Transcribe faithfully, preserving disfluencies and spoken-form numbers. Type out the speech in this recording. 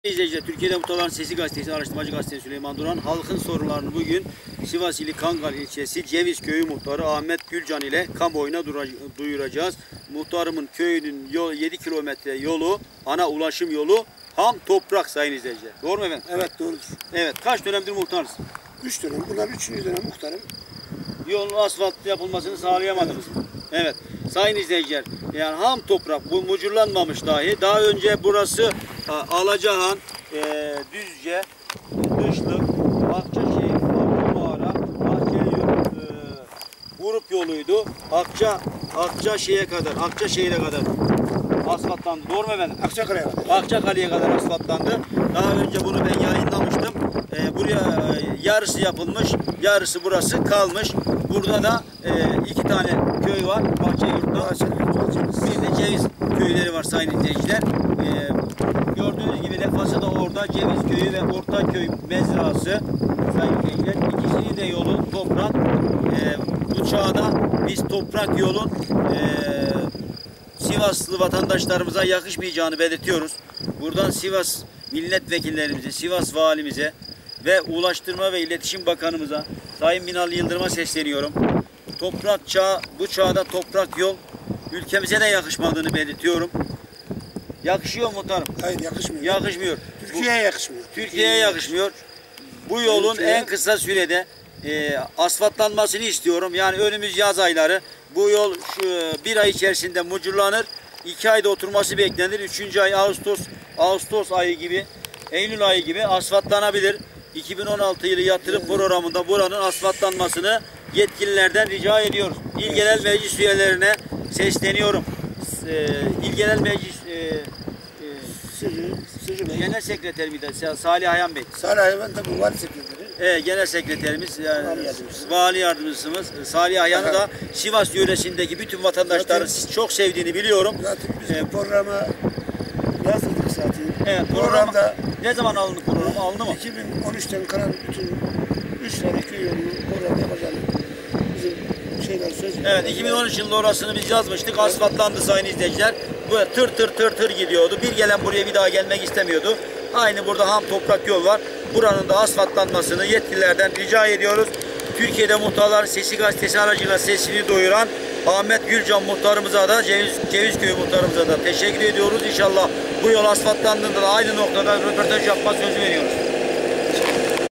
İzleyiciler, Türkiye'de Muhtarların Sesi Gazetesi, Araştırmacı Gazetesi Süleyman Duran, halkın sorunlarını bugün Sivas ili Kangal ilçesi Ceviz Köyü muhtarı Ahmet Gülcan ile kamuoyuna duyuracağız. Muhtarımın köyünün yol, yedi kilometre yolu, ana ulaşım yolu ham toprak sayın izleyiciler. Doğru mu efendim? Evet, doğrudur. Evet, kaç dönemdir muhtarız? Üç dönem, bunlar üçüncü dönem muhtarım. Yolun asfalt yapılmasını sağlayamadınız. Evet, sayın izleyiciler, yani ham toprak, bu mucurlanmamış dahi. Daha önce burası Alacahan, e, Düzce, Dışlık, Akçaşehir, Akçamağara, Bahçelievler, e, Grup yoluydu. Akça, Akçaşehir'e kadar, Akçaşehir'e kadar asfaltlandı. Doğru mu efendim? Akçakale'ye kadar. Akçakale'ye kadar asfaltlandı. Daha önce bunu ben yayınlamıştım. E, buraya e, yarısı yapılmış, yarısı burası kalmış. Burada da e, iki tane köy var. Bahçeyurt'ta. Bir de Ceviz köyleri var sayın izleyiciler. E, gördüğünüz gibi Lefası da orada, Ceviz köyü ve Ortaköy mezrası sayın izleyiciler. İkisini de yolu toprak. E, bu çağda biz toprak yolun e, Sivaslı vatandaşlarımıza yakışmayacağını belirtiyoruz. Buradan Sivas milletvekillerimize, Sivas valimize ve Ulaştırma ve İletişim Bakanımıza, Sayın Binali Yıldırım'a sesleniyorum. Toprak çağı, bu çağda toprak yol ülkemize de yakışmadığını belirtiyorum. Yakışıyor mu muhtarım? Hayır, yakışmıyor. Yakışmıyor. Türkiye'ye yakışmıyor. Türkiye'ye yakışmıyor. Bu yolun Türkiye... en kısa sürede e, asfaltlanmasını istiyorum. Yani önümüz yaz ayları. Bu yol şu bir ay içerisinde mucurlanır. İki ayda oturması beklenir. Üçüncü ay Ağustos, Ağustos ayı gibi, Eylül ayı gibi asfaltlanabilir. iki bin on altı yılı yatırım programında buranın asfaltlanmasını yetkililerden rica ediyoruz. İl Genel Meclis üyelerine sesleniyorum. E, İl Genel Meclis e, e, Sırrı, Sırrı Bey. Genel Sekreter miydi? Salih Ayhan Bey. Salih Ayhan da bu vali sekreteri. Evet, Genel Sekreterimiz, yani Vali yardımcısı. Vali Yardımcımız Salih Ayhan'ı da Sivas yöresindeki bütün vatandaşların zaten, çok sevdiğini biliyorum. Zaten biz ee, bu programa yazdık zaten. Evet, programda ne zaman alındı program? Alındı mı? iki bin on üçten kalan bütün üç tane köy yolunu program yapacağını bizim şeyler söz. Evet, iki bin on üç yılında orasını biz yazmıştık. Asfaltlandı sayın izleyiciler. Böyle tır tır tır tır gidiyordu. Bir gelen buraya bir daha gelmek istemiyordu. Aynı burada ham toprak yol var. Buranın da asfaltlanmasını yetkililerden rica ediyoruz. Türkiye'de Muhtarların Sesi Gazetesi aracıyla sesini duyuran Ahmet Gülcan muhtarımıza da, Ceviz, Ceviz Köyü muhtarımıza da teşekkür ediyoruz. İnşallah bu yol asfaltlandığında da aynı noktada röportaj yapma sözü veriyoruz.